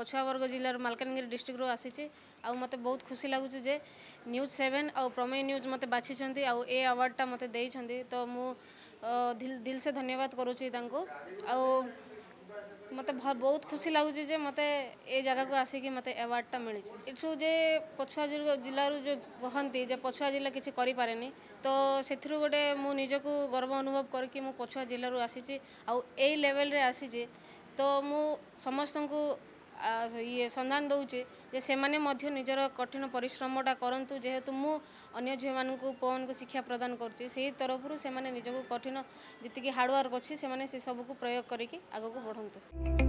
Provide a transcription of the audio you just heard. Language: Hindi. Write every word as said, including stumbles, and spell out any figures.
पछुआ वर्ग जिलार मालकानगिरी डिस्ट्रिक्ट रो आसी आ मते बहुत खुशी लगुच जे न्यूज सेवेन आ प्रमेय न्यूज मते बाछी आ ए अवार्डटा मते देइछंती तो मु दिल दिल से धन्यवाद करूची तांको आ मते बहुत खुशी लगुच जे मते ए जगह को आसिक मते अवार्डटा मिली इठू जे पछुआ जिलूर जो कहती जे पछुआ जिला किसी करें तो से गोटे मु निजक गर्व अनुभव करके मु पछुआ जिलूर आसी आ लेवल रे आसी तो मु समस्त को ये संधान दूचे जे से माने मध्य निजर कठिन परिश्रमटा करूँ जेहेतु मु अन्य झील मान पुओं को शिक्षा प्रदान करुँची से तरफ से निजक कठिन जी हार्डवर्क अच्छी से सब को प्रयोग करके आगे को बढ़ंतु।